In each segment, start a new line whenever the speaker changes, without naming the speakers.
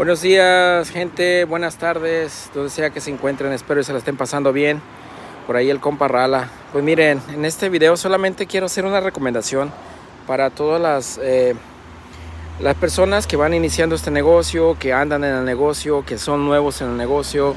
Buenos días, gente, buenas tardes, donde sea que se encuentren, espero que se la estén pasando bien. Por ahí el compa Rala. Pues miren, en este video solamente quiero hacer una recomendación para todas las personas que van iniciando este negocio, que andan en el negocio, que son nuevos en el negocio.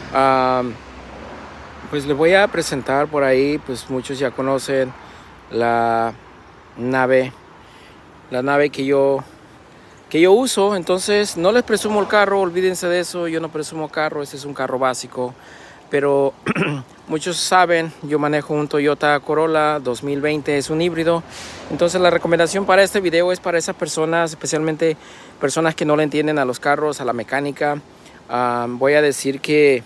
Pues les voy a presentar por ahí, pues muchos ya conocen la nave que yo uso. Entonces no les presumo el carro, olvídense de eso. Yo no presumo carro, este es un carro básico, pero muchos saben, yo manejo un Toyota Corolla 2020, es un híbrido. Entonces la recomendación para este video es para esas personas, especialmente personas que no le entienden a los carros, a la mecánica. Voy a decir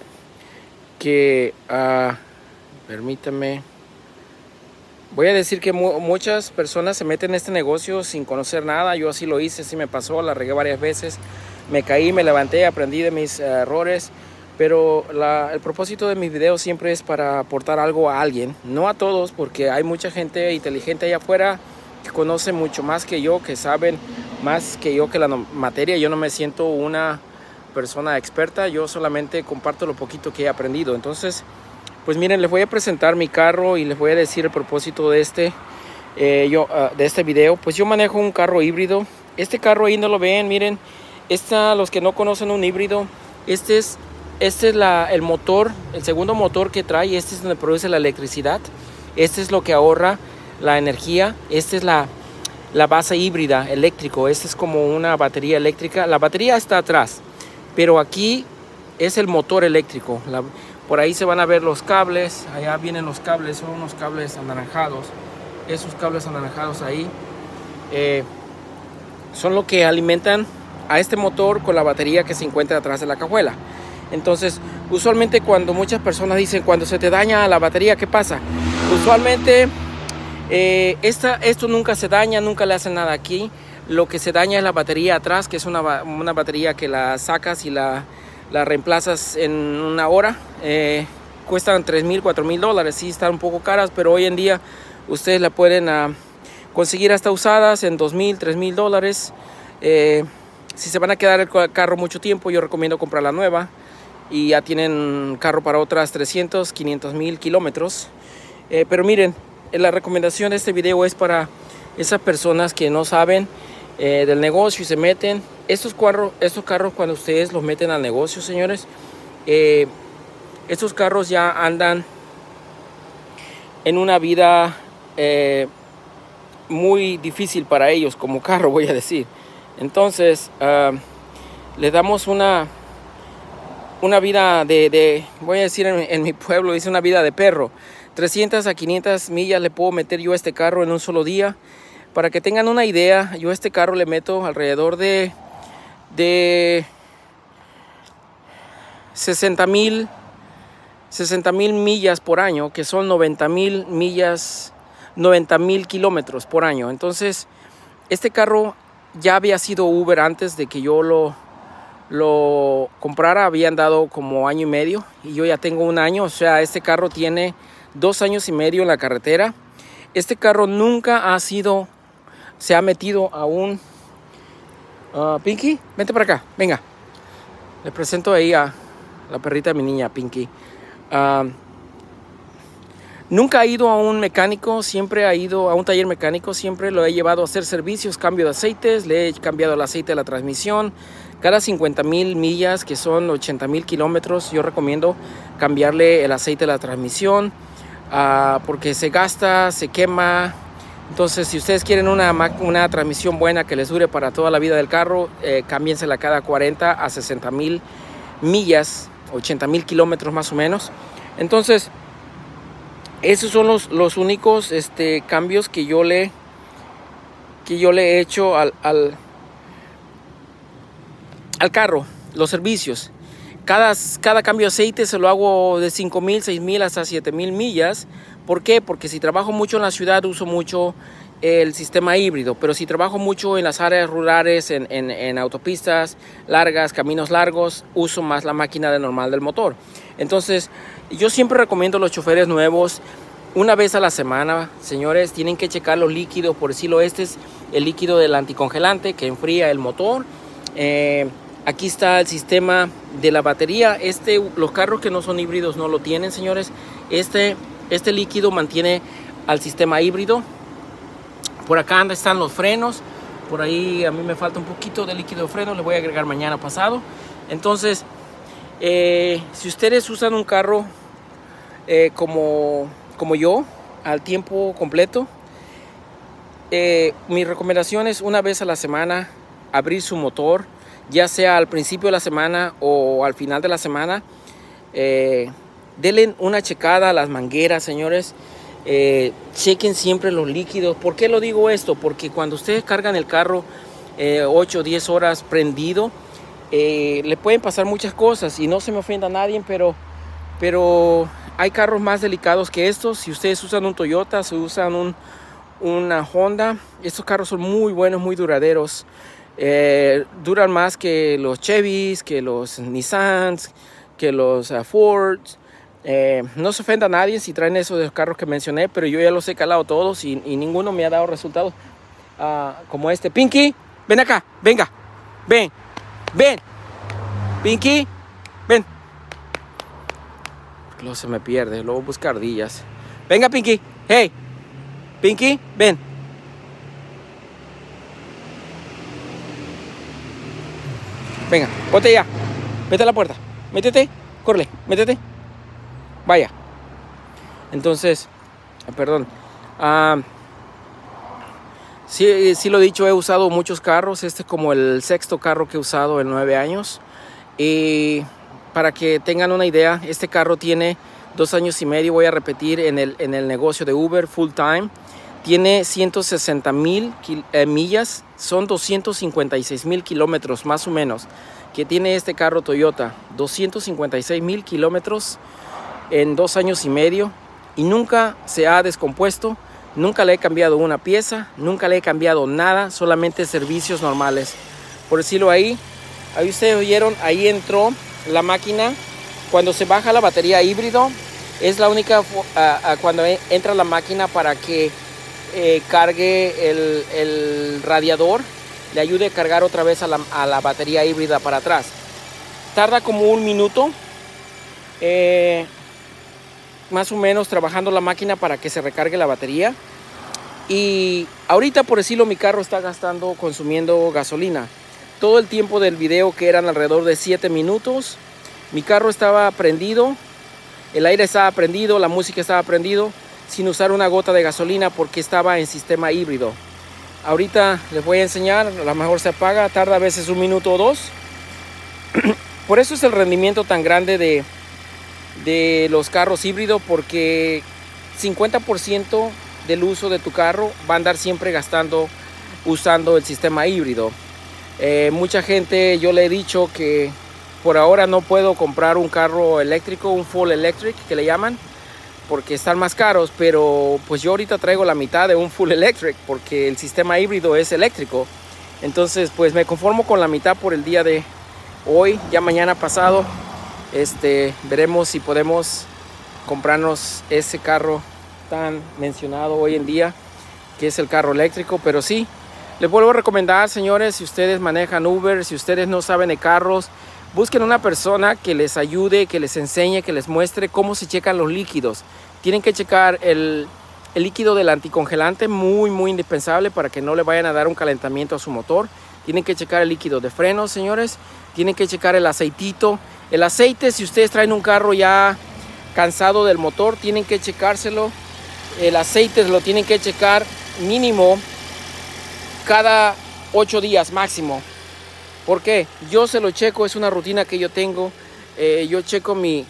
permítame. Voy a decir que muchas personas se meten en este negocio sin conocer nada. Yo así lo hice, así me pasó, la regué varias veces. Me caí, me levanté, aprendí de mis errores. Pero el propósito de mis videos siempre es para aportar algo a alguien. No a todos, porque hay mucha gente inteligente allá afuera que conoce mucho más que yo, que saben más que yo que la materia. Yo no me siento una persona experta, yo solamente comparto lo poquito que he aprendido. Entonces, pues miren, les voy a presentar mi carro y les voy a decir el propósito de este video. Pues yo manejo un carro híbrido. Este carro ahí no lo ven, miren. Los que no conocen un híbrido, este es el motor, el segundo motor que trae. Este es donde produce la electricidad. Este es lo que ahorra la energía. Esta es la base híbrida eléctrico. Este es como una batería eléctrica. La batería está atrás, pero aquí es el motor eléctrico. Por ahí se van a ver los cables. Allá vienen los cables, son unos cables anaranjados. Esos cables anaranjados ahí son lo que alimentan a este motor con la batería que se encuentra atrás de la cajuela. Entonces, usualmente cuando muchas personas dicen, cuando se te daña la batería, ¿qué pasa? Usualmente esto nunca se daña, nunca le hacen nada aquí. Lo que se daña es la batería atrás, que es una batería que la sacas y la reemplazas en una hora. Cuestan $3,000, $4,000. Sí, están un poco caras, pero hoy en día ustedes la pueden conseguir hasta usadas en $2,000, $3,000. Si se van a quedar el carro mucho tiempo, yo recomiendo comprar la nueva. Y ya tienen carro para otras 300, 500 mil kilómetros. Pero miren, la recomendación de este video es para esas personas que no saben del negocio y se meten. Estos carros cuando ustedes los meten al negocio, señores, estos carros ya andan en una vida muy difícil para ellos como carro, voy a decir. Entonces les damos una vida voy a decir en mi pueblo, dice una vida de perro. 300 a 500 millas le puedo meter yo a este carro en un solo día. Para que tengan una idea, yo a este carro le meto alrededor de 60,000 millas por año, que son 90,000 millas, 90,000 kilómetros por año. Entonces, este carro ya había sido Uber antes de que yo lo comprara. Habían dado como año y medio y yo ya tengo un año. O sea, este carro tiene 2 años y medio en la carretera. Este carro nunca se ha metido a un Pinky, vente para acá, venga. Le presento ahí a la perrita de mi niña, Pinky. Nunca ha ido a un mecánico, siempre ha ido a un taller mecánico, siempre lo he llevado a hacer servicios, cambio de aceites, le he cambiado el aceite de la transmisión. Cada 50,000 millas, que son 80,000 kilómetros, yo recomiendo cambiarle el aceite de la transmisión, porque se gasta, se quema. Entonces, si ustedes quieren una transmisión buena que les dure para toda la vida del carro, cámbiensela cada 40 a 60,000 millas, 80,000 kilómetros más o menos. Entonces, esos son los únicos cambios que yo le he hecho al carro. Los servicios, cada cambio de aceite se lo hago de 5,000, 6,000 hasta 7,000 millas. ¿Por qué? Porque si trabajo mucho en la ciudad uso mucho el sistema híbrido, pero si trabajo mucho en las áreas rurales, en autopistas largas, caminos largos, uso más la máquina normal del motor. Entonces, yo siempre recomiendo a los choferes nuevos, una vez a la semana, señores, tienen que checar los líquidos. Por decirlo, este es el líquido del anticongelante que enfría el motor. Aquí está el sistema de la batería. Los carros que no son híbridos no lo tienen, señores. Este líquido mantiene al sistema híbrido. Por acá están los frenos. Por ahí a mí me falta un poquito de líquido de freno. Le voy a agregar mañana pasado. Entonces, si ustedes usan un carro como yo, al tiempo completo, mi recomendación es una vez a la semana abrir su motor, ya sea al principio de la semana o al final de la semana. Denle una checada a las mangueras, señores. Chequen siempre los líquidos. ¿Por qué lo digo esto? Porque cuando ustedes cargan el carro 8 o 10 horas prendido, le pueden pasar muchas cosas, y no se me ofenda a nadie, pero hay carros más delicados que estos. Si ustedes usan un Toyota, si usan una Honda, estos carros son muy buenos, muy duraderos. Duran más que los Chevys, que los Nissans, que los Fords. No se ofenda a nadie si traen esos de los carros que mencioné, pero yo ya los he calado todos y ninguno me ha dado resultados como este. Pinky, ven acá, venga, ven, Pinky, ven. Luego se me pierde, luego busca ardillas. Venga, Pinky, hey, Pinky, ven. Venga, ponte ya. Vete a la puerta. Métete. Córrele. Métete. Vaya. Entonces, perdón. Sí lo he dicho, he usado muchos carros. Este es como el 6º carro que he usado en 9 años. Y para que tengan una idea, este carro tiene 2 años y medio. Voy a repetir, en el negocio de Uber full time. Tiene 160,000 millas, son 256,000 kilómetros más o menos que tiene este carro Toyota. 256,000 kilómetros en 2 años y medio, y nunca se ha descompuesto, nunca le he cambiado una pieza, nunca le he cambiado nada, solamente servicios normales. Por decirlo ahí ustedes oyeron, ahí entró la máquina. Cuando se baja la batería híbrido, es la única cuando entra la máquina para que cargue el radiador, le ayude a cargar otra vez a la batería híbrida para atrás. Tarda como 1 minuto más o menos trabajando la máquina para que se recargue la batería. Y ahorita, por decirlo, mi carro está consumiendo gasolina. Todo el tiempo del video, que eran alrededor de 7 minutos, mi carro estaba prendido, el aire estaba prendido, la música estaba prendido, sin usar una gota de gasolina, porque estaba en sistema híbrido. Ahorita les voy a enseñar, a lo mejor se apaga, tarda a veces 1 minuto o 2. Por eso es el rendimiento tan grande de los carros híbridos, porque 50% del uso de tu carro va a andar siempre usando el sistema híbrido. Mucha gente, yo le he dicho que por ahora no puedo comprar un carro eléctrico, un full electric que le llaman, porque están más caros, pero pues yo ahorita traigo la mitad de un full electric, porque el sistema híbrido es eléctrico. Entonces pues me conformo con la mitad por el día de hoy. Ya mañana pasado veremos si podemos comprarnos ese carro tan mencionado hoy en día, que es el carro eléctrico. Pero sí, les vuelvo a recomendar, señores, si ustedes manejan Uber, si ustedes no saben de carros, busquen una persona que les ayude, que les enseñe, que les muestre cómo se checan los líquidos. Tienen que checar el líquido del anticongelante, muy indispensable para que no le vayan a dar un calentamiento a su motor. Tienen que checar el líquido de frenos, señores. Tienen que checar el aceitito. El aceite, si ustedes traen un carro ya cansado del motor, tienen que checárselo. El aceite lo tienen que checar mínimo cada 8 días máximo. ¿Por qué? Yo se lo checo, es una rutina que yo tengo. Yo checo mi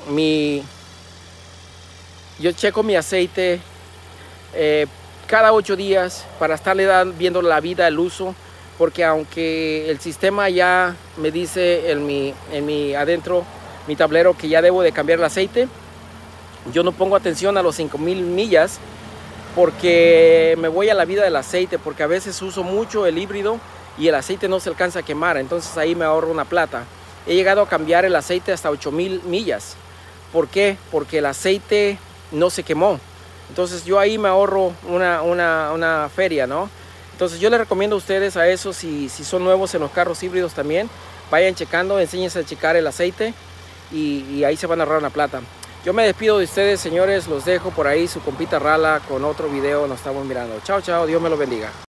aceite cada 8 días para estarle viendo la vida, el uso, porque aunque el sistema ya me dice en mi adentro, mi tablero, que ya debo de cambiar el aceite, yo no pongo atención a los 5,000 millas, porque me voy a la vida del aceite, porque a veces uso mucho el híbrido y el aceite no se alcanza a quemar, entonces ahí me ahorro una plata. He llegado a cambiar el aceite hasta 8,000 millas. ¿Por qué? Porque el aceite no se quemó. Entonces yo ahí me ahorro una feria, ¿no? Entonces yo les recomiendo a ustedes a eso, si son nuevos en los carros híbridos también, vayan checando, enséñense a checar el aceite y ahí se van a ahorrar una plata. Yo me despido de ustedes, señores, los dejo por ahí, su compita Rala con otro video, nos estamos mirando. Chao, chao, Dios me lo bendiga.